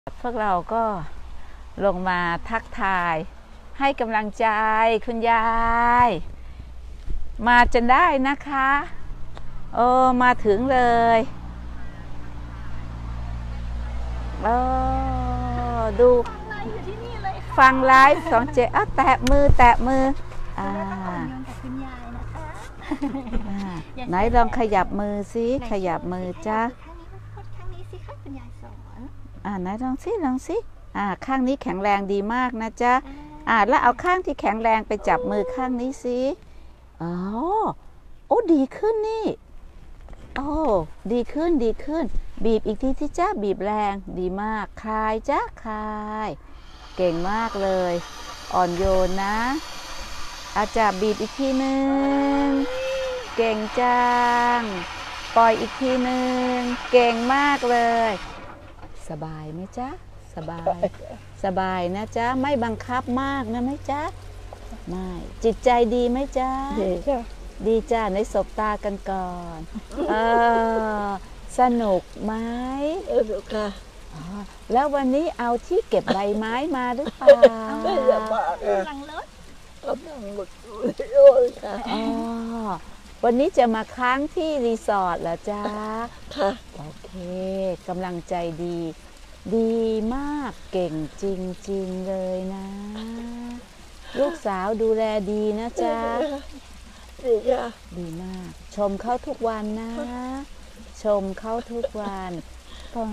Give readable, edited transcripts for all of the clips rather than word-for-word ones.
พวกเราก็ลงมาทักทายให้กำลังใจคุณยายมาจนได้นะคะมาถึงเลยดูฟังไลฟ์สองเจ๊แตะมือคุณยายนะคะไหนลองขยับมือสิขยับมือจ้าข้างนี้สิคะคุณยายสอนไหนลองสิข้างนี้แข็งแรงดีมากนะจ๊ะแล้วเอาข้างที่แข็งแรงไปจับมือข้างนี้สิโอ้ดีขึ้นนี่ดีขึ้นบีบอีกทีที่จ้าบีบแรงดีมากคลายจ้าคลายเก่งมากเลยอ่อนโยนนะอาจารย์บีบอีกทีนึงเก่งจังปล่อยอีกทีนึงเก่งมากเลยสบายไหมจ๊ะสบายนะจ๊ะไม่บังคับมากนะไหมจ๊ะไม่จิตใจดีไหมจ๊ะดีจ้าในสบตากันก่อนสนุกไหมสนุกค่ะแล้ววันนี้เอาที่เก็บใบไม้มาหรือเปล่าไม่ได้มาค่ะกำลังรถกำลังหมดเลยค่ะวันนี้จะมาค้างที่รีสอร์ทเหรอจ๊ะค่ะโอเคกำลังใจดีมากเก่งจริงๆเลยนะลูกสาวดูแลดีนะจ๊ะดีค่ะดีมากชมเขาทุกวันนะชมเขาทุกวันก็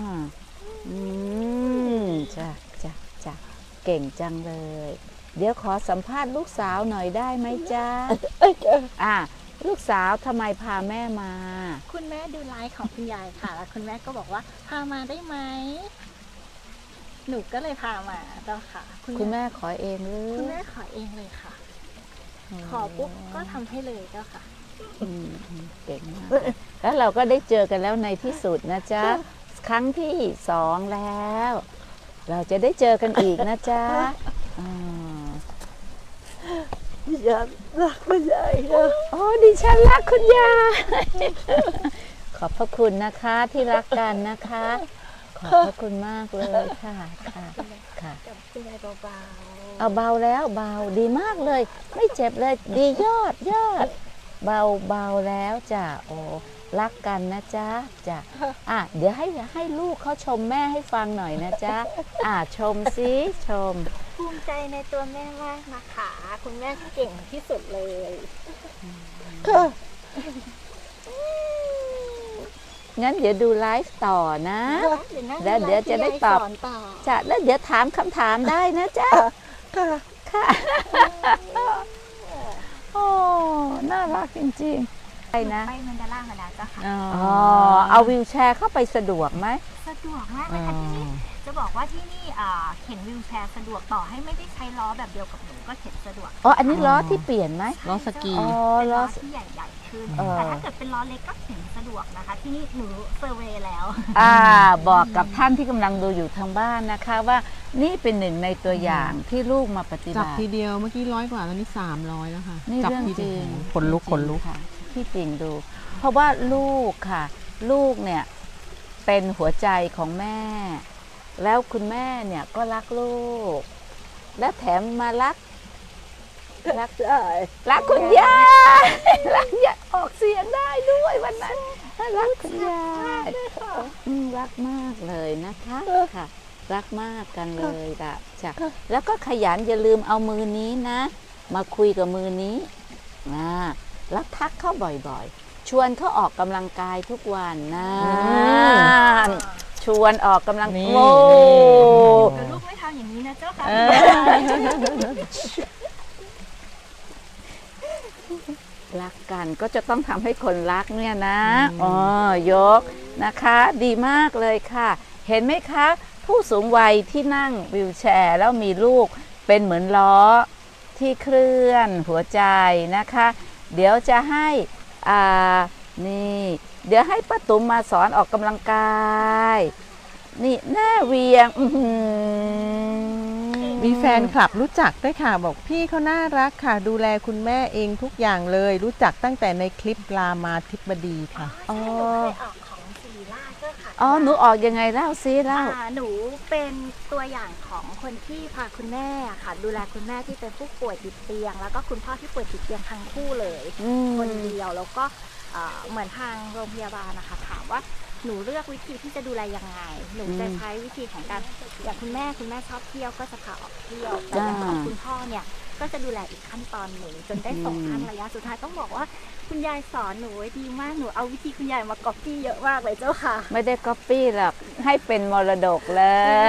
จ้ะเก่งจังเลยเดี๋ยวขอสัมภาษณ์ลูกสาวหน่อยได้ไหมจ๊ะลูกสาวทำไมพาแม่มาคุณแม่ดูไลฟ์ของคุณยายค่ะแล้วคุณแม่ก็บอกว่าพามาได้ไหมหนูก็เลยพามาเจ้าค่ะคุณแม่ขอเองหรือคุณแม่ขอเองเลยค่ะขอปุ๊บก็ทำให้เลยเจ้าค่ะเก่งมากแล้วเราก็ได้เจอกันแล้วในที่สุดนะจ๊ะครั้งที่2แล้วเราจะได้เจอกันอีกนะจ๊ะดิฉันรักคุณยายค่ะดิฉันรักคุณยายขอบพระคุณนะคะที่รักกันนะคะขอบพระคุณมากเลยค่ะคุณยายเบาเอาเบาแล้วเบาดีมากเลยไม่เจ็บเลยดียอดเบาแล้วจ้ะรักกันนะจ๊ะจ้ะเดี๋ยวให้ลูกเขาชมแม่ให้ฟังหน่อยนะจ๊ะชมสิชมภูมิใจในตัวแม่มากนะคะคุณแม่เก่งที่สุดเลยค่ะงั้นเดี๋ยวดูไลฟ์ต่อนะแล้วเดี๋ยวจะได้ตอบจ้ะแล้วเดี๋ยวถามคำถามได้นะจ๊ะค่ะน่ารักจริงๆไปมันดาล่ามาแล้วจ้ะค่ะเอาวีลแชร์เข้าไปสะดวกไหมสะดวกมากเลยค่ะที่นี่จะบอกว่าที่นี่เข็นวีลแชร์สะดวกต่อให้ไม่ได้ใช้ล้อแบบเดียวกับหนูก็เข็นสะดวกอันนี้ล้อที่เปลี่ยนไหมล้อสกีเป็นล้อที่ใหญ่ขึ้นแต่ถ้าเกิดเป็นล้อเล็กก็เข็นสะดวกนะคะที่นี่หนูเซอร์เวย์แล้วบอกกับท่านที่กำลังดูอยู่ทางบ้านนะคะว่านี่เป็นหนึ่งในตัวอย่างที่ลูกมาปฏิบัติจับทีเดียวเมื่อกี้100 กว่าตอนนี้300แล้วค่ะนี่เรื่องจริงขนลุกค่ะที่จริงดูเพราะว่าลูกค่ะลูกเนี่ยเป็นหัวใจของแม่แล้วคุณแม่เนี่ยก็รักลูกและแถมมารักคุณยายออกเสียงได้ด้วยวันนั้นรักคุณยายรักมากเลยนะคะค่ะรักมากกันเลยล่ะจ้ะแล้วก็ขยันอย่าลืมเอามือนี้นะมาคุยกับมือนี้แล้วทักเขาบ่อยๆชวนเขาออกกำลังกายทุกวันนะชวนออกกำลังกายลูกไม่ทำอย่างนี้นะเจ้าค่ะรักกันก็จะต้องทำให้คนรักเนี่ยนะยกนะคะดีมากเลยค่ะเห็นไหมคะผู้สูงวัยที่นั่งวีลแชร์แล้วมีลูกเป็นเหมือนล้อที่เคลื่อนหัวใจนะคะเดี๋ยวจะให้นี่เดี๋ยวให้ป้าตุ๋มมาสอนออกกำลังกายนี่แน่เวียงมีแฟนคลับรู้จักด้วยค่ะบอกพี่เขาน่ารักค่ะดูแลคุณแม่เองทุกอย่างเลยรู้จักตั้งแต่ในคลิปรามาธิบดีค่ะเคยออกของศิริราชด้วยค่ะอ๋อหนูออกยังไงเล่าซิเล่าหนูเป็นตัวอย่างของคนที่พาคุณแม่ค่ะ ดูแลคุณแม่ที่เป็นผู้ป่วยติดเตียง แล้วก็คุณพ่อที่ป่วยติดเตียงทั้งคู่เลย คนเดียวแล้วก็เหมือนทางโรงพยาบาลนะคะถามว่าหนูเลือกวิธีที่จะดูแลยังไง หนูจะใช้วิธีของการอย่างคุณแม่ชอบเที่ยวก็จะพาออกเที่ยวแต่อย่างของคุณพ่อเนี่ยก็จะดูแลอีกขั้นตอนหนึ่งจนได้ส่งท่านระยะสุดท้ายต้องบอกว่าคุณยายสอนหนูไว้ดีมากหนูเอาวิธีคุณยายมาก๊อปปี้เยอะมากเลยเจ้าค่ะไม่ได้ก๊อปปี้หรอกให้เป็นมรดกเลย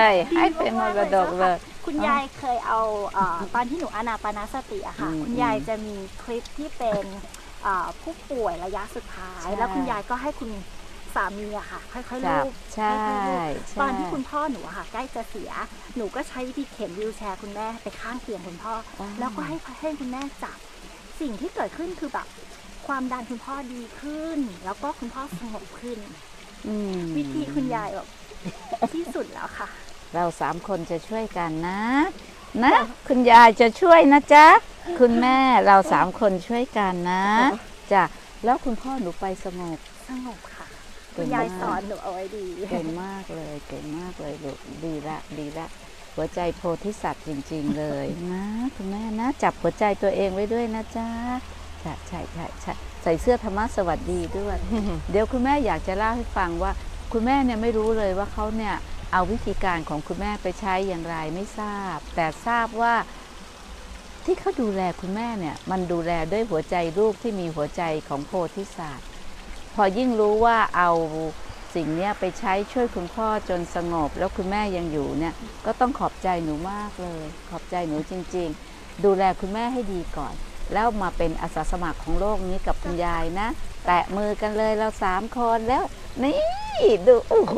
ให้เป็นมรดกเลยคุณยายเคยเอาตอนที่หนูอานาปานสติอะค่ะคุณยายจะมีคลิปที่เป็นผู้ป่วยระยะสุดท้าย แล้วคุณยายก็ให้คุณสามีอะค่ะค่อยๆลูบใช่ตอนที่คุณพ่อหนูอะค่ะใกล้จะเสียหนูก็ใช้วิธีเข็นวีลแชร์คุณแม่ไปข้างเตียงคุณพ่อแล้วก็ให้คุณแม่จับสิ่งที่เกิดขึ้นคือแบบความดันคุณพ่อดีขึ้น แล้วก็คุณพ่อสงบขึ้นวิธีคุณยายแบบที่สุดแล้วค่ะเรา3 คนจะช่วยกันนะคุณยายจะช่วยนะจ๊ะคุณแม่เรา3 คนช่วยกันนะจ้ะแล้วคุณพ่อหนูไปสงบค่ะคุณยายสอนหนูเอาไว้ดีเก่งมากเลยลูกดีละหัวใจโพธิสัตว์จริงๆเลยนะคุณแม่นะจับหัวใจตัวเองไว้ด้วยนะจ๊ะใช่ใส่เสื้อธรรมะสวัสดีด้วย เดี๋ยวคุณแม่อยากจะเล่าให้ฟังว่าคุณแม่เนี่ยไม่รู้เลยว่าเขาเนี่ยเอาวิธีการของคุณแม่ไปใช้อย่างไรไม่ทราบแต่ทราบว่าที่เขาดูแลคุณแม่เนี่ยมันดูแลด้วยหัวใจลูกที่มีหัวใจของโพธิสัตว์พอยิ่งรู้ว่าเอาสิ่งนี้ไปใช้ช่วยคุณพ่อจนสงบแล้วคุณแม่ยังอยู่เนี่ยก็ต้องขอบใจหนูมากเลยขอบใจหนูจริงๆดูแลคุณแม่ให้ดีก่อนแล้วมาเป็นอาสาสมัครของโลกนี้กับคุณยายนะแตะมือกันเลยเรา3 คนแล้วนี่ดูโอ้โห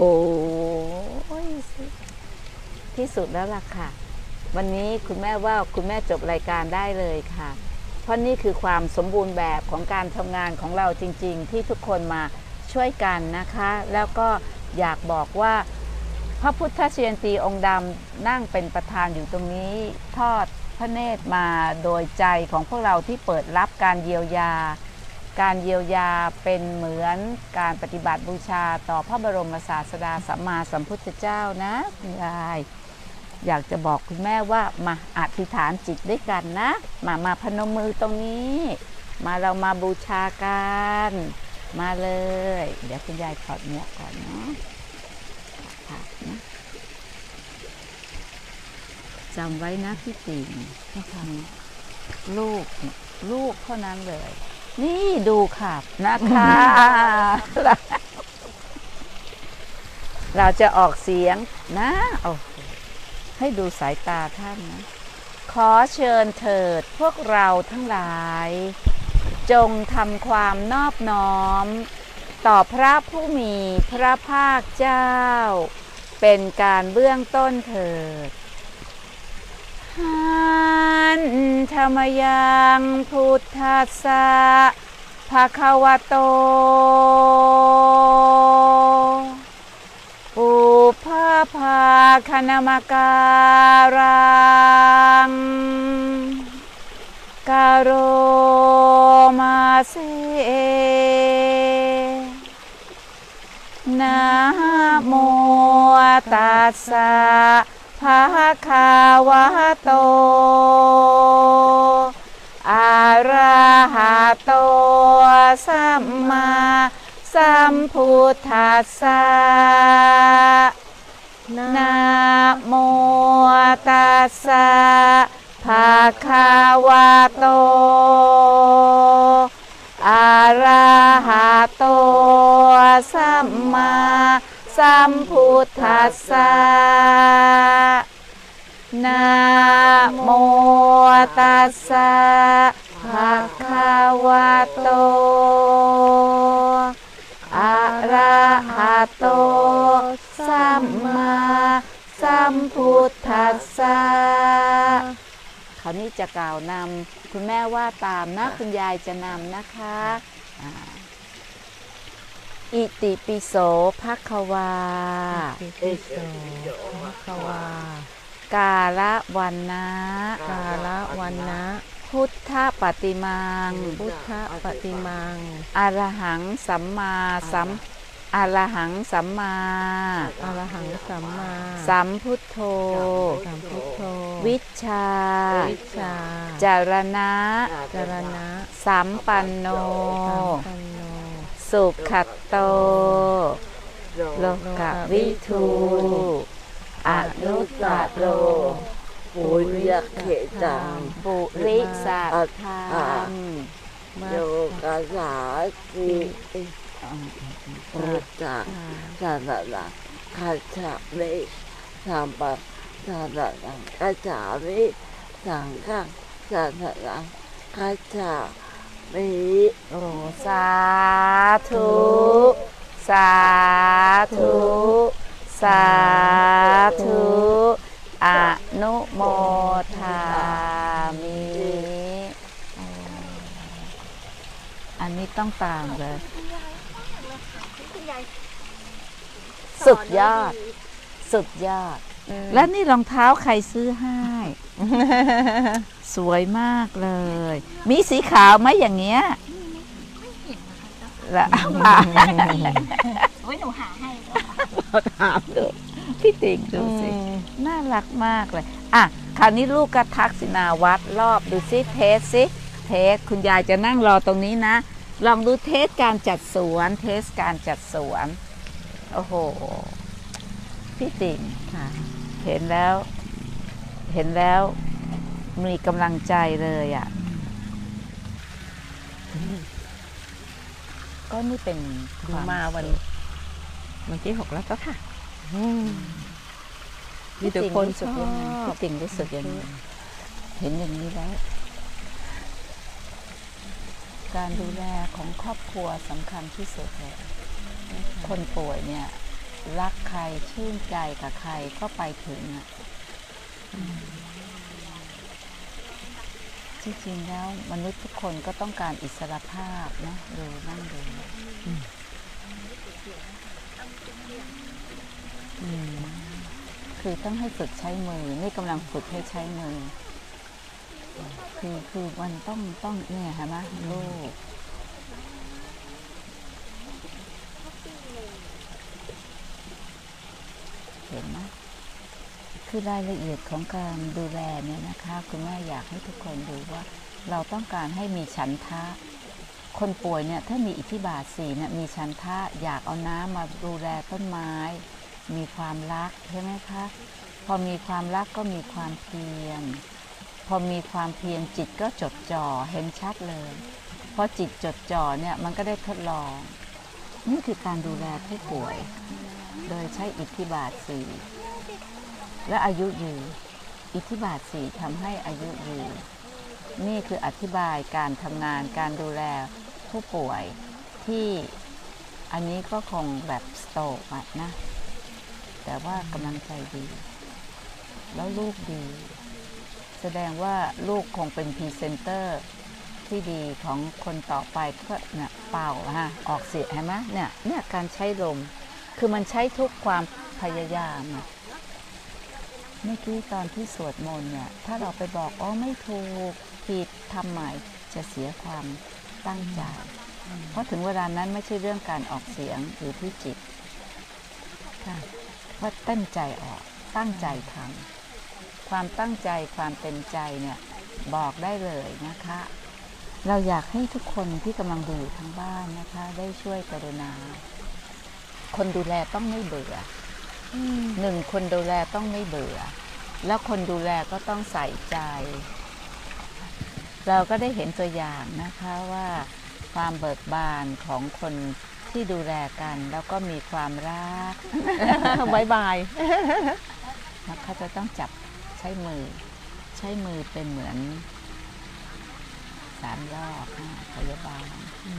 ที่สุดแล้วล่ะค่ะวันนี้คุณแม่ว่าคุณแม่จบรายการได้เลยค่ะเพราะนี่คือความสมบูรณ์แบบของการทำงานของเราจริงๆที่ทุกคนมาช่วยกันนะคะแล้วก็อยากบอกว่าพระพุทธเชียนตีองค์ดำนั่งเป็นประธานอยู่ตรงนี้ทอดพระเนตรมาโดยใจของพวกเราที่เปิดรับการเยียวยาเป็นเหมือนการปฏิบัติบูชาต่อพระบรมศาสดาสัมมาสัมพุทธเจ้านะคุณยายอยากจะบอกคุณแม่ว่ามาอธิษฐานจิตด้วยกันนะมาพนมมือตรงนี้เรามาบูชากันมาเลยเดี๋ยวคุณยายถอดหมวกก่อนเนาะจำไว้นะพี่ติ่งที่ทำลูกเท่านั้นเลยนี่ดูค่ะนะคะ เราจะออกเสียงนะให้ดูสายตาท่านนะขอเชิญเถิดพวกเราทั้งหลายจงทำความนอบน้อมต่อพระผู้มีพระภาคเจ้าเป็นการเบื้องต้นเถิดหันธรรมยังพุทธัสสะภะคะวะโตปุพพะภาคณมการังกาโรมาเสนะโมตัสสะภะคะวะโตอะระหะโตสัมมาสัมพุทธัสสะนะโมตัสสะภะคะวะโตอะระหะโตสัมมาสัมพุทธัสสะนะโมตัสสะภะคะวะโตอะระหะโตสัมมาสัมพุทธัสสะคราวนี้จะกล่าวนำคุณแม่ว่าตามนะคุณยายจะนำนะคะอิติปิโสภควากาละวันนะพุทธปฏิมังอรหังสัมมาสัมอรหังสัมมาอรหังสัมมาสัมพุทโธสัมพุทโธวิชชาวิชชาจารณะจารณะสัมปันโนสัมปันโนสุขัตโต โลกวิทู อนุตตโรปุญญเขตังปุริสัทธังโยกาสาสิปุตตะสาระคัจฉามิสัมปะสาระคัจฉามิสังฆังสาระคัจฉามิโอสาธุ สาธุ สาธุ อนุโมทามิ อันนี้ต้องตามเลยคุณยายสุดยอด สุดยอด แล้วนี่รองเท้าใครซื้อให้ สวยมากเลย มีสีขาวไหมอย่างเงี้ยละมาโอ้ยหนูหาให้เราถามดูพี่ติ๋งดูสิ น่ารักมากเลย อ่ะ คราวนี้ลูกก็ทักษิณาวัดรอบดูซิเทสซิเทสคุณยายจะนั่งรอตรงนี้นะ ลองดูเทสการจัดสวน เทสการจัดสวน โอ้โห พี่ติ๋งค่ะเห็นแล้ว มีกำลังใจเลยอ่ะ ก็นี่เป็นดูมาวันที่6แล้วก็ค่ะมีพี่แต่ติ๋งคนรู้ชสึกอยังไงบพี่ติ๋งรู้สึกยังไงเห็นอย่างนี้แล้ว การดูแลของครอบครัวสำคัญที่สุดเลยคนป่วยเนี่ย รักใครชื่นใจกับใครก็ไปถึงอ่ะจริงๆแล้วมนุษย์ทุกคนก็ต้องการอิสรภาพนะดูนั่งดูคือต้องให้ฝึกใช้มือนี่กำลังฝึกให้ใช้มือคือมันต้องเนี่ยเห็นไหมลูกเห็นไหมคือรายละเอียดของการดูแลเนี่ยนะคะคุณแม่อยากให้ทุกคนดูว่าเราต้องการให้มีฉันทะคนป่วยเนี่ยถ้ามีอิทธิบาท4เนี่ยมีฉันทะอยากเอาน้ำมาดูแลต้นไม้มีความรักใช่ไหมคะพอมีความรักก็มีความเพียรพอมีความเพียรจิตก็จดจ่อเห็นชัดเลยพอจิตจดจ่อเนี่ยมันก็ได้ทดลองนี่คือการดูแลผู้ป่วยโดยใช้อิทธิบาท4และอายุยืนอิทธิบาท4ทำให้อายุยืนนี่คืออธิบายการทำงานการดูแลผู้ป่วยที่อันนี้ก็คงแบบสโตรกนะแต่ว่ากำลังใจดีแล้วลูกดีแสดงว่าลูกคงเป็นพรีเซนเตอร์ที่ดีของคนต่อไปก็เนี่ยเป่าออกเสียงเห็นไหมเนี่ยการใช้ลมคือมันใช้ทุกความพยายามเมื่อกี้ตอนที่สวดมนต์เนี่ยถ้าเราไปบอกไม่ถูกผิดทำใหม่จะเสียความตั้งใจเพราะถึงเวลานั้นไม่ใช่เรื่องการออกเสียงหรือที่จิตว่าตั้งใจออกตั้งใจทำความตั้งใจความเต็มใจเนี่ยบอกได้เลยนะคะเราอยากให้ทุกคนที่กำลังดูอยู่ทางบ้านนะคะได้ช่วยกรุณาคนดูแลต้องไม่เบื่อ1คนดูแลต้องไม่เบื่อแล้วคนดูแลก็ต้องใส่ใจเราก็ได้เห็นตัวอย่างนะคะว่าความเบิกบานของคนที่ดูแลกันแล้วก็มีความรักบายบายแล้วเขาจะต้องจับใช้มือเป็นเหมือน3 รอบพยาบาล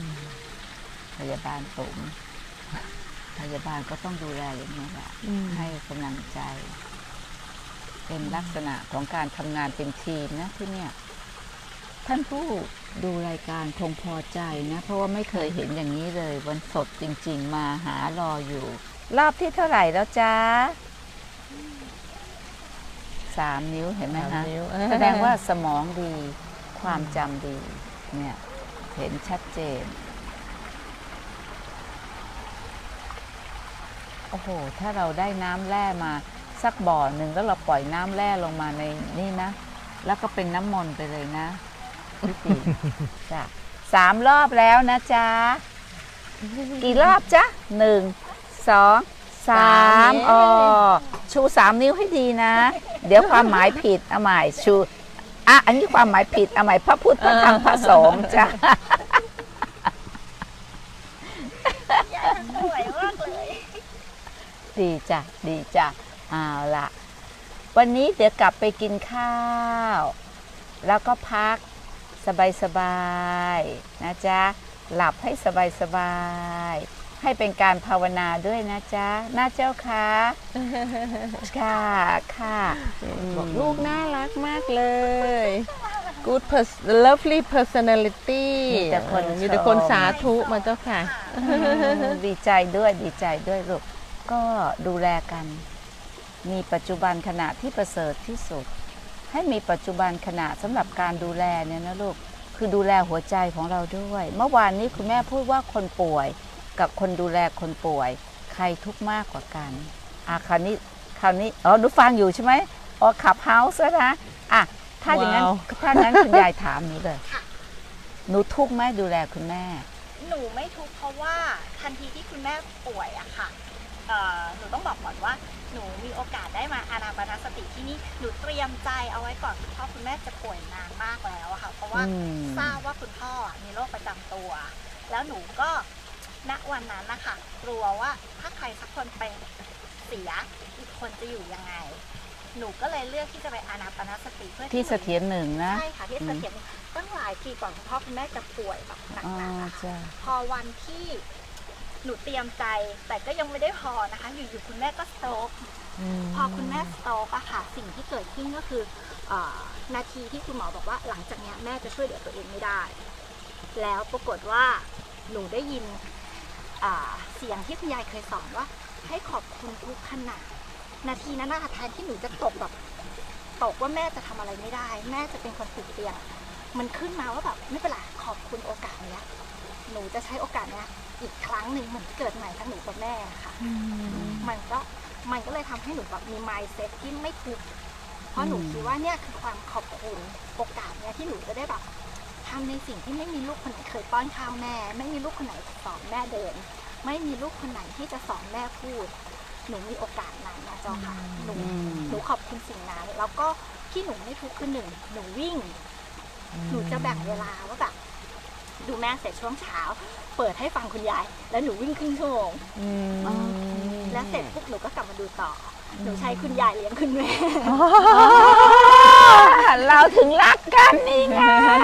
ผมพยาบาลก็ต้องดูแลอย่างนี้แหละให้กำลังใจเป็นลักษณะของการทำงานเป็นทีมนะที่เนี่ยท่านผู้ดูรายการคงพอใจนะเพราะว่าไม่เคยเห็นอย่างนี้เลยวันสดจริงๆมาหารออยู่รอบที่เท่าไหร่แล้วจ๊ะ3 นิ้วเห็นไหมคะแสดงว่าสมองดีความจำดีเนี่ยเห็นชัดเจนโอ้โหถ้าเราได้น้ำแร่มาสักบ่อหนึ่งแล้วเราปล่อยน้ำแร่ลงมาในนี่นะ แล้วก็เป็นน้ำมนต์ไปเลยนะพี่ติ๋มจ้ะ3 รอบแล้วนะจ๊ะกี่รอบจ๊ะ1 2 3อ๋อชู3 นิ้วให้ดีนะ เดี๋ยวความหมายผิดเอาใหม่ชูอันนี้ความหมายผิดเอาใหม่พระพุทธพระธรรมพระสงฆ์จ้ะสวยมากเลยดีจ้ะดีจ้ะเอาละวันนี้เดี๋ยวกลับไปกินข้าว แล้วก็พักสบายๆนะจ๊ะหลับให้สบายๆให้เป็นการภาวนาด้วยนะจ๊ะนะเจ้าค่ะค่ะค่ะบอกลูกน่ารักมากเลย good lovely personality มีแต่คนสาธุมาเจ้าค่ะดีใจด้วยดีใจด้วยลูกก็ดูแลกันมีปัจจุบันขณะที่ประเสริฐที่สุดให้มีปัจจุบันขณะสำหรับการดูแลเนี่ยนะลูกคือดูแลหัวใจของเราด้วยเมื่อวานนี้คุณแม่พูดว่าคนป่วยกับคนดูแลคนป่วยใครทุกข์มากกว่ากันคราวนี้อ๋อหนูฟังอยู่ใช่ไหมอ๋อขับเฮาส์นะถ้าอย่างนั้น Wow. ถ้างั้นคุณยายถามหนูเลยหนูทุกข์ไหมดูแลคุณแม่หนูไม่ทุกข์เพราะว่าทันทีที่คุณแม่ป่วยอะค่ะหนูต้องบอกก่อนว่าหนูมีโอกาสได้มาอานาปานสติที่นี่หนูเตรียมใจเอาไว้ก่อนคุณพ่อคุณแม่จะป่วยนานมากแล้วอะค่ะเพราะว่าทราบว่าคุณพ่อมีโรคประจำตัว แล้วหนูก็ณวันนั้นนะคะกลัวว่าถ้าใครสักคนไปเสียอีกคนจะอยู่ยังไงหนูก็เลยเลือกที่จะไปอานาปานสติเพื่อที่เสถียรหนึ่งนะใช่ค่ะที่เสถียรตั้งหลายปีก่อนคุณพ่อคุณแม่จะป่วยแบบหนักอ๋อๆอะค่ะจ้ะพอวันที่หนูเตรียมใจแต่ก็ยังไม่ได้พอนะคะอยู่ๆคุณแม่ก็สโตรกพอคุณแม่สโตรกอะค่ะสิ่งที่เกิดขึ้นก็คือนาทีที่คุณหมอบอกว่าหลังจากนี้แม่จะช่วยเหลือตัวเองไม่ได้ แล้วปรากฏว่าหนูได้ยินเสียงที่คุณยายเคยสอนว่าให้ขอบคุณทุกขณะนาทีนั้นนะคะแทนที่หนูจะตกว่าแม่จะทำอะไรไม่ได้ แม่จะเป็นคนติดเตียงมันขึ้นมาว่าแบบไม่เป็นไรขอบคุณโอกาสเนี้ยหนูจะใช้โอกาสเนี้ยอีกครั้งหนึ่งเหมือนเกิดใหม่ทั้งหนูกับแม่ค่ะมันก็เลยทำให้หนูแบบมี mindset ที่ไม่ทุกข์เพราะหนูคิดว่าเนี่ยคือความขอบคุณโอกาสเนี้ยที่หนูจะได้แบบทำในสิ่งที่ไม่มีลูกคนไหนเคยป้อนข้าวแม่ไม่มีลูกคนไหนสอนแม่เดินไม่มีลูกคนไหนที่จะสอนแม่พูดหนูมีโอกาสนั้นนะเจ้าค่ะหนูขอบคุณสิ่งนั้นแล้วก็ที่หนูไม่ทุกข์คือหนูวิ่งหนูจะแบ่งเวลาว่าแบบดูแม่เสร็จช่วงเช้าเปิดให้ฟังคุณยายแล้วหนูวิ่งครึ่งชั่วโมงแล้วเสร็จปุ๊บหนูก็กลับมาดูต่อหนูใช้คุณยายเลี้ยงคุณแม่เราถึงรักกันนี่ไง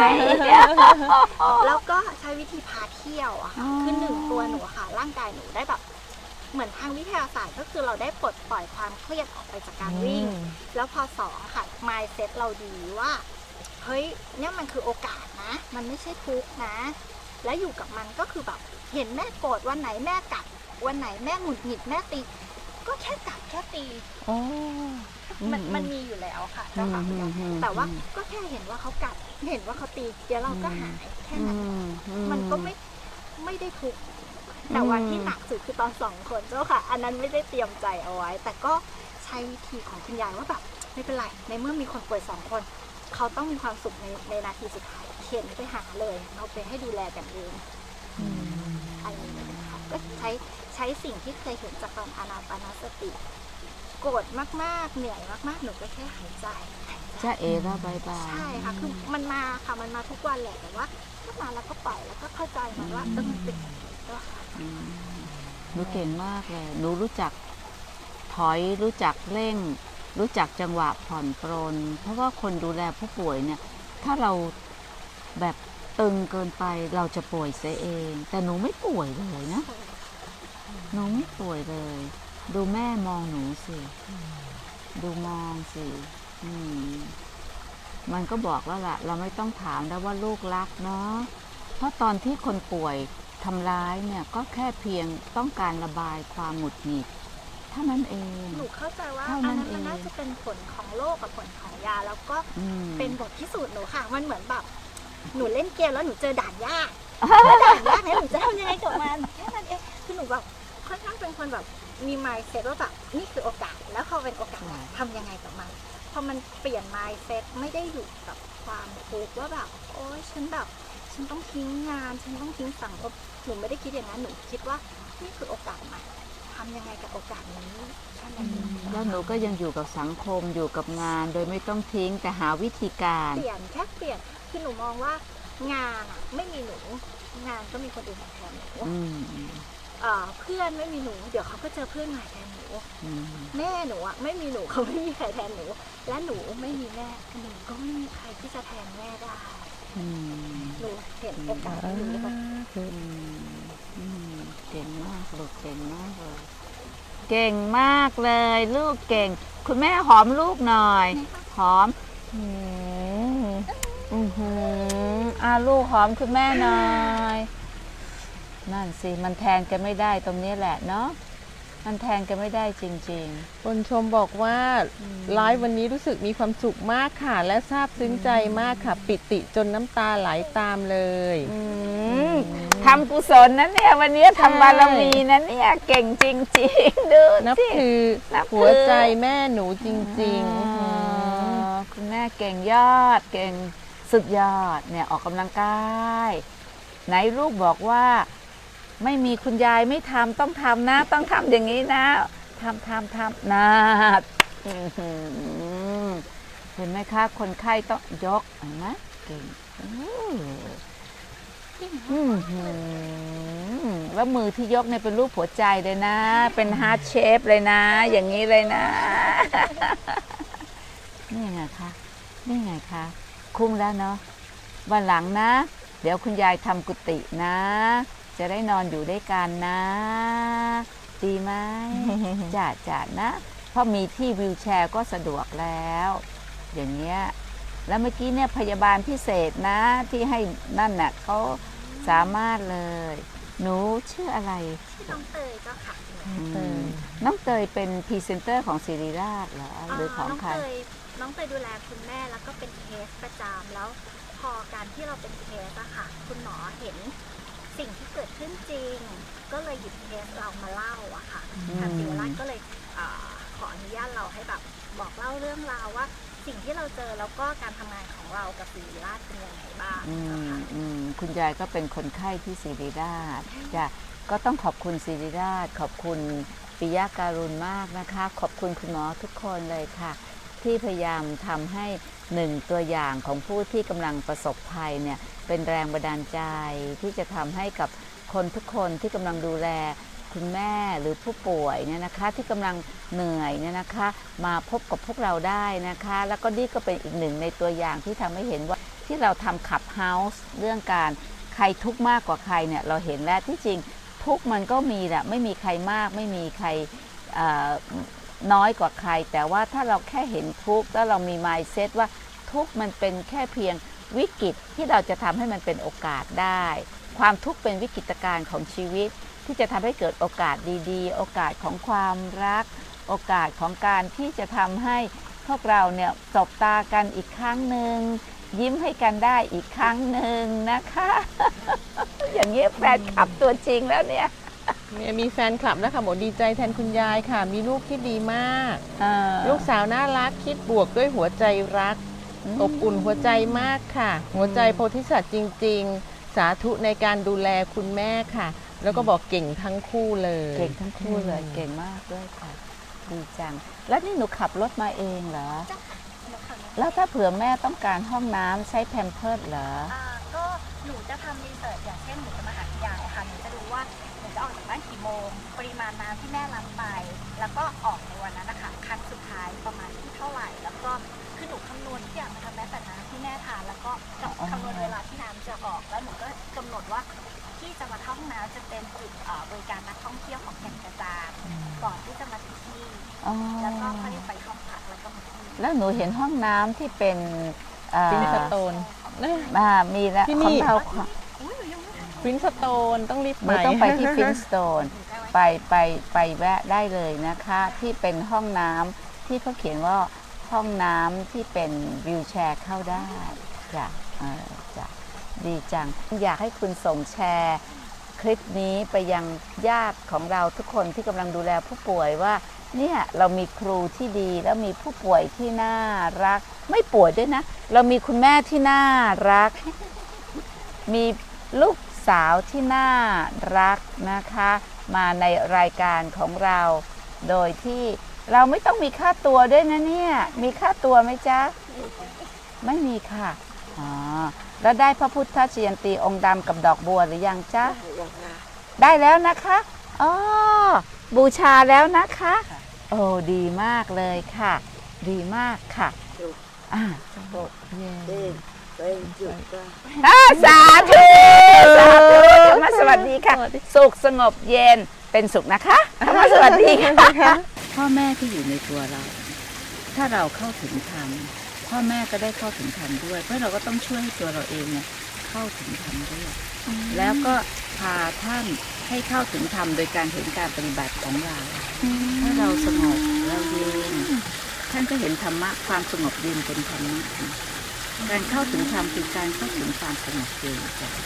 แล้วก็ใช้วิธีพาเที่ยวอะค่ะคือ1ตัวหนูค่ะร่างกายหนูได้แบบเหมือนทางวิทยาศาสตร์ก็คือเราได้ปลดปล่อยความเครียดออกไปจากการวิ่งแล้วพอ2ค่ะ mindset เราดีว่าเฮ้ยเนี่ยมันคือโอกาสนะมันไม่ใช่ทุกข์นะและอยู่กับมันก็คือแบบเห็นแม่โกรธวันไหนแม่กัดวันไหนแม่หงุดหงิดแม่ตีก็แค่กัดแค่ตีมันมีอยู่แล้วค่ะเจ้าค่ะแต่ว่าก็แค่เห็นว่าเขากัดเห็นว่าเขาตีเดี๋ยวเราก็หายแค่นั้นมันก็ไม่ได้ทุกข์แต่วันที่หนักสุดคือตอน2 คนเจ้าค่ะอันนั้นไม่ได้เตรียมใจเอาไว้แต่ก็ใช้วิธีของคุณยายว่าแบบไม่เป็นไรในเมื่อมีคนป่วย2 คนเขาต้องมีความสุขในนาทีสุดท้ายเข็นไปหาเลยเอาไปให้ดูแลกันเองอะไรอย่างเงี้ยค่ะก็ใช้สิ่งที่เคยเห็นจากตอนอานาปานสติโกรธมากๆเหนื่อยมากๆหนูก็แค่หายใจจะเอระบายใช่ค่ะคือมันมาค่ะมันมาทุกวันแหละแต่ว่าถ้ามาแล้วก็ปล่อยแล้วก็เข้าใจมันว่ามันเป็นก็ค่ะหนูเก่งมากเลยหนูรู้จักถอยรู้จักเร่งรู้จักจังหวะผ่อนปรนเพราะว่าคนดูแลผู้ป่วยเนี่ยถ้าเราแบบตึงเกินไปเราจะป่วยเสียเองแต่หนูไม่ป่วยเลยนะหนูไม่ป่วยเลยดูแม่มองหนูสิดูมองสิมันก็บอกแล้วล่ะเราไม่ต้องถามแล้วว่าลูกรักเนาะเพราะตอนที่คนป่วยทำร้ายเนี่ยก็แค่เพียงต้องการระบายความหงุดหงิดเท่านั้นเองหนูเข้าใจว่าอันนั้นมันน่าจะเป็นผลของโรคกับผลของยาแล้วก็เป็นบทพิสูจน์หนูค่ะมันเหมือนแบบหนูเล่นเกมแล้วหนูเจอด่านยากด่านยากเนี่ยหนูจะทำยังไงกับมันแค่นั้นเองคือหนูแบบค่อนข้างเป็นคนแบบมี mindset ว่าแบบนี่คือโอกาสแล้วพอเป็นโอกาสทำยังไงกับมันพอมันเปลี่ยน mindset ไม่ได้อยู่กับความทุกข์ว่าแบบโอ๊ยฉันต้องทิ้งงานฉันต้องทิ้งสังคมหนูไม่ได้คิดอย่างนั้นหนูคิดว่านี่คือโอกาสใหม่ทำยังไงกับโอกาสนี้แค่นั้นเองแล้วหนูก็ยังอยู่กับสังคมอยู่กับงานโดยไม่ต้องทิ้งแต่หาวิธีการเปลี่ยนแค่เปลี่ยนคือหนูมองว่างานอะไม่มีหนูงานก็มีคนอื่นมาแทนหนูเพื่อนไม่มีหนูเดี๋ยวเขาก็เจอเพื่อนใหม่แทนหนูแม่หนูอะไม่มีหนูเขาไม่มีใครแทนหนูและหนูไม่มีแม่หนูก็ไม่มีใครที่จะแทนแม่ได้หนูเห็นโอกาสนี้ค่ะเก่งมากลูกเก่งมากเลยเก่งมากเลยลูกเก่งคุณแม่หอมลูกหน่อยหอมลูกหอมคุณแม่หน่อยนั่นสิมันแทนกันไม่ได้ตรงนี้แหละเนาะมันแทนกันไม่ได้จริงๆคนชมบอกว่าไลฟ์วันนี้รู้สึกมีความสุขมากค่ะและซาบซึ้งใจมากค่ะปิติจนน้ำตาไหลตามเลยทำกุศลนะเนี่ยวันนี้ทำบารมีนะเนี่ยเก่งจริงๆดูนับถือหัวใจแม่หนูจริงๆคุณแม่เก่งยอดเก่งสุดยอดเนี่ยออกกำลังกายไหนลูกบอกว่าไม่มีคุณยายไม่ทำต้องทำนะต้องทำอย่างนี้นะทำนะเห็นไหมคะคนไข้ต้องยกเห็นไหมเก่งแล้วมือที่ยกเนี่ยเป็นรูปหัวใจเลยนะเป็นฮาร์ทเชฟเลยนะอย่างนี้เลยนะนี่ไงคะนี่ไงคะคุ้มแล้วเนาะวันหลังนะเดี๋ยวคุณยายทำกุฏินะจะได้นอนอยู่ด้วยกันนะดีไหม จ่านะเพราะมีที่วีลแชร์ก็สะดวกแล้วอย่างเงี้ยแล้วเมื่อกี้เนี่ยพยาบาลพิเศษนะที่ให้นั่นน่ะเขาสามารถเลยหนูชื่ออะไรน้องเตยก็ค่ะน้องเตยเป็นพรีเซนเตอร์ของศิริราชเหรอหรือของใครน้องเตยดูแลคุณแม่แล้วก็เป็นเคสประจำแล้วพอการที่เราเป็นเคสอะค่ะคุณหมอเห็นสิ่งที่เกิดขึ้นจริงก็เลยหยิบเคสเรามาเล่าอะค่ะทางศิริราชก็เลยขออนุญาตเราให้แบบบอกเล่าเรื่องราวว่าสิ่งที่เราเจอแล้วก็การทำงานของเรากับศิริราชเป็นยังไงบ้างคุณยายก็เป็นคนไข้ที่ศิริราชจ้ะก็ต้องขอบคุณศิริราชขอบคุณปิยะการุณมากนะคะขอบคุณคุณหมอทุกคนเลยค่ะที่พยายามทำให้หนึ่งตัวอย่างของผู้ที่กำลังประสบภัยเนี่ยเป็นแรงบันดาลใจที่จะทำให้กับคนทุกคนที่กำลังดูแลคุณแม่หรือผู้ป่วยเนี่ยนะคะที่กำลังเหนื่อยเนี่ยนะคะมาพบกับพวกเราได้นะคะแล้วก็นี่ก็เป็นอีกหนึ่งในตัวอย่างที่ทำให้เห็นว่าที่เราทำขับเฮาส์เรื่องการใครทุกข์มากกว่าใครเนี่ยเราเห็นแล้วที่จริงทุกข์มันก็มีแหละไม่มีใครมากไม่มีใครน้อยกว่าใครแต่ว่าถ้าเราแค่เห็นทุกข์แล้วเรามี mindset ว่าทุกข์มันเป็นแค่เพียงวิกฤตที่เราจะทำให้มันเป็นโอกาสได้ความทุกข์เป็นวิกฤตการณ์ของชีวิตที่จะทำให้เกิดโอกาสดีๆโอกาสของความรักโอกาสของการที่จะทำให้พวกเราเนี่ยสบตากันอีกครั้งหนึ่งยิ้มให้กันได้อีกครั้งหนึ่งนะคะ อย่างนี้แฟนคลับตัวจริงแล้วเนี่ยมีแฟนคลับนะคะบอกดีใจแทนคุณยายค่ะมีลูกที่ดีมากลูกสาวน่ารักคิดบวกด้วยหัวใจรักอบอุ่นหัวใจมากค่ะหัวใจโพธิสัตว์จริงๆสาธุในการดูแลคุณแม่ค่ะแล้วก็บอกเก่งทั้งคู่เลยเก่งทั้งคู่เลยเก่งมากด้วยค่ะดีจังแล้วนี่หนูขับรถมาเองเหรอแล้วถ้าเผื่อแม่ต้องการห้องน้ำใช้แพมเพิร์สเหรอก็หนูจะทำรีเสิร์ชอย่างเช่นหนูจะมาหาคุณยายค่ะหนูจะดูว่าหนูจะออกจากบ้านกี่โมงปริมาณน้ำที่แม่รับไปแล้วก็ออกในวันนั้นนะคะครั้งสุดท้ายประมาณที่เท่าไหร่แล้วก็คือหนูคำนวณทุกอย่างนะคะแม้แต่น้ำที่แม่ทานแล้วก็คำนวณเวลาที่น้ำจะออกแล้วหนูก็กำหนดว่าที่จะมาเข้าห้องน้ำจะเป็นจุดบริการนักท่องเที่ยวของแก่งกระจานก่อนที่จะมาถึงที่แล้วก็ค่อยไปห้องพักแล้วก็มาที่แล้วหนูเห็นห้องน้ำที่เป็นฟินสโตนมีแล้วที่นี่ฟินสโตนต้องรีบไปต้องไปที่ฟินสโตนไปแวะได้เลยนะคะที่เป็นห้องน้ำที่เขาเขียนว่าห้องน้ำที่เป็นวีลแชร์เข้าได้จ้ะดีจังอยากให้คุณส่งแชร์คลิปนี้ไปยังญาติของเราทุกคนที่กำลังดูแลผู้ป่วยว่าเนี่ยเรามีครูที่ดีแล้วมีผู้ป่วยที่น่ารักไม่ป่วยด้วยนะเรามีคุณแม่ที่น่ารักมีลูกสาวที่น่ารักนะคะมาในรายการของเราโดยที่เราไม่ต้องมีค่าตัวด้วยนะเนี่ยมีค่าตัวไหมจ๊ะไม่มีค่ะอ๋อแล้วได้พระพุทธชยันตีองค์ดำกับดอกบัวหรือยังจ๊ะได้แล้วนะคะอ๋อบูชาแล้วนะคะโอ้ดีมากเลยค่ะดีมากค่ะเป็นจุดสาธุสาธุมาสวัสดีค่ะสุขสงบเย็นเป็นสุขนะคะมาสวัสดีค่ะพ่อแม่ที่อยู่ในตัวเราถ้าเราเข้าถึงธรรมพ่อแม่ก็ได้เข้าถึงธรรมด้วยเพราะเราก็ต้องช่วยให้ตัวเราเองเนี่ยเข้าถึงธรรมด้วยแล้วก็พาท่านให้เข้าถึงธรรมโดยการเห็นการปฏิบัติของเราถ้าเราสงบเราเย็นท่านก็เห็นธรรมะความสงบเย็นเป็นธรรมะการเข้าถึงธรรมคือการเข้าถึงความสงบเย็นจ้ะ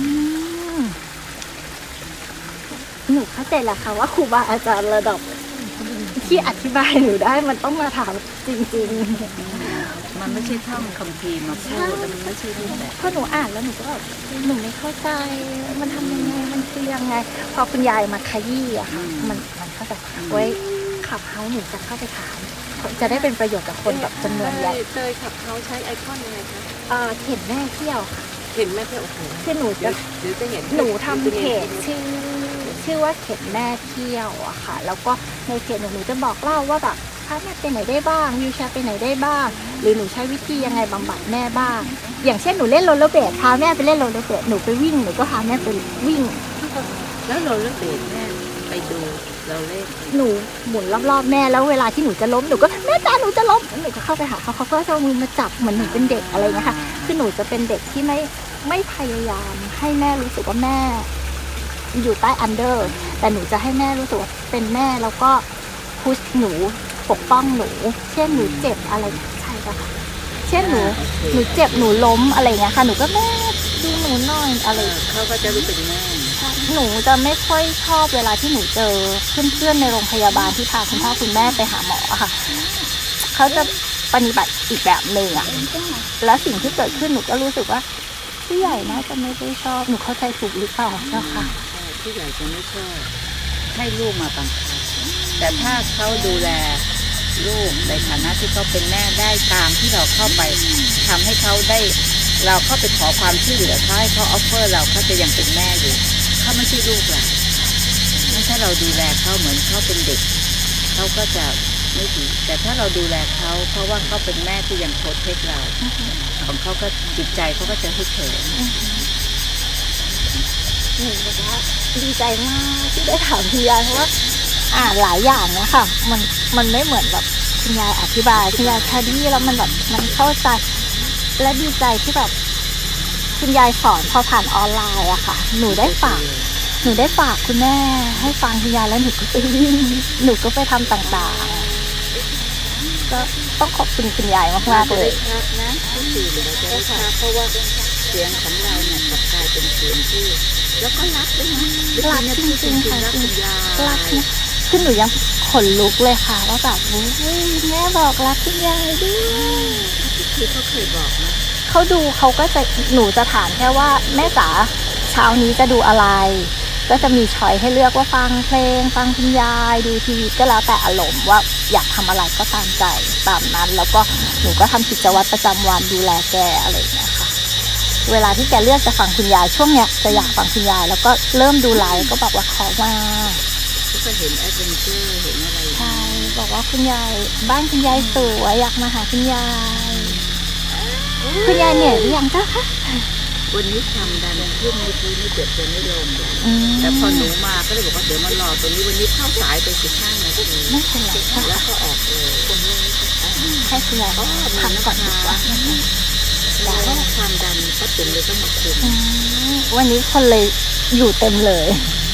หนูเข้าใจแล้วค่ะว่าครูบาอาจารย์ระดับที่อธิบายหนูได้มันต้องมาถามจริงๆมันไม่ใช่ท่องคัมภีร์มาพูดแล้วมันไม่ใช่รูปแบบพอหนูอ่านแล้วหนูก็แบบหนูไม่เข้าใจมันทำยังไงมันคือยังไงพอคุณยายมาขยี้อะค่ะมันเข้าใจไว้ขับเฮาหนูจะเข้าไปถามจะได้เป็นประโยชน์กับคนแบบจำนวนใหญ่เตยขับเขาใช้ไอคอนยังไงคะเห็นแม่เที่ยวค่ะเห็นแม่เที่ยวโอ้โหคือหนูจะเห็นหนูทำเพจชื่อว่าเข็นแม่เที่ยวอะค่ะแล้วก็ในเพจหนูจะบอกเล่าว่าแบบพาแม่ไปไหนได้บ้างวิวแชร์ไปไหนได้บ้างหรือหนูใช้วิธียังไงบำบัดแม่บ้างอย่างเช่นหนูเล่นโรลเลอร์เบลดพาแม่ไปเล่นโรลเลอร์เบลดหนูไปวิ่งหนูก็พาแม่ไปวิ่งแล้วโรลเลอร์เบลดแม่ไปดูเราเล่นหนูหมุนรอบๆแม่แล้วเวลาที่หนูจะล้มหนูก็แม่จ๋าหนูจะล้มหนูก็เข้าไปหาเขาก็จะเอามือมาจับเหมือนหนูเป็นเด็กอะไรเงี้ยค่ะคือหนูจะเป็นเด็กที่ไม่พยายามให้แม่รู้สึกว่าแม่อยู่ใต้อันเดอร์แต่หนูจะให้แม่รู้สึกว่าเป็นแม่แล้วก็พุชหนูปกป้องหนูเช่นหนูเจ็บอะไรใช่ปะคะเช่นหนูเจ็บหนูล้มอะไรเงี้ยค่ะหนูก็แม่ดูหนูหน่อยอะไรเขาก็จะรู้เป็นแม่หนูจะไม่ค่อยชอบเวลาที่หนูเจอเพื่อนๆในโรงพยาบาลที่พาคุณพ่อคุณแม่ไปหาหมอค่ะเขาจะปฏิบัติอีกแบบหนึ่งอะแล้วสิ่งที่เกิดขึ้นหนูก็รู้สึกว่าผู้ใหญ่น่าจะไม่ได้ชอบหนูเข้าใจถูกหรือเปล่าเจ้าค่ะผู้ใหญ่จะไม่ชอบให้ลูกมาบังคับแต่ถ้าเขาดูแลลูกในฐานะที่เขาเป็นแม่ได้ตามที่เราเข้าไปทำให้เขาได้เราเข้าไปขอความช่วยเหลือเขาให้เขาออฟเฟอร์เราเขาจะยังเป็นแม่อยู่เขาไม่ใช่ลูกเราถ้าเราดูแลเขาเหมือนเขาเป็นเด็กเขาก็จะไม่ดีแต่ถ้าเราดูแลเขาเพราะว่าเขาเป็นแม่ที่ยังโปรเทคเราของเขาก็จิตใจเขาก็จะฮึกเหิมหนูบอกว่าดีใจมากที่ได้ถามคุณยายเพราะว่าหลายอย่างนะคะมันไม่เหมือนแบบคุณยายอธิบายคุณยายแคดี้แล้วมันแบบมันเข้าใจและดีใจที่แบบคุณยายสอนพอผ่านออนไลน์อะค่ะหนูได้ฝากคุณแม่ให้ฟังคุณยายแล้วหนูก็ไปวิ่งหนูก็ไปทำต่างๆก็ต้องขอบคุณคุณยายมากๆเลยนะทุกสิ่งเราจะได้ทราบเพราะว่าเสียงของเราเนี่ยกลับกลายเป็นเสียงที่แล้วก็รักด้วยนะรักจริงๆค่ะรักคือหนูยังขนลุกเลยค่ะว่าแบบแม่บอกรักคุณยายด้วยที่เขาเคยบอกนะเขาดูเขาก็จะหนูจะถามแค่ว่าแม่จ๋าเช้านี้จะดูอะไรก็จะมีช้อยให้เลือกว่าฟังเพลงฟังคุณยายดูทีวีก็แล้วแต่อารมณ์ว่าอยากทำอะไรก็ตามใจตามนั้นแล้วก็หนูก็ทำกิจวัตรประจำวันดูแลแกอะไรอย่างเงี้ยค่ะเวลาที่แกเลือกจะฟังคุณยายช่วงเนี้ยจะอยากฟังคุณยายแล้วก็เริ่มดูไลฟ์ก็บอกว่าขอมาก็เห็นแอดเวนเจอร์เห็นอะไรใช่บอกว่าคุณยายบ้านคุณยายสวยอยากมาหาคุณยายคุณยายเหนื่อยหรือยังเจ้าคะวันนี้ทำดันขึ้นเมื่อกี้นี่เกือบจะไม่ลงแต่พอหนูมาก็เลยบอกว่าเดี๋ยวมารอตรงนี้วันนี้เข้าสายไป15 นาทีไม่เป็นไรแล้วก็ออกเลยให้คุณยายพักก่อนดีกว่าแล้วความดันก็ถึงเลยต้องมาคุมวันนี้คนเลยอยู่เต็มเลย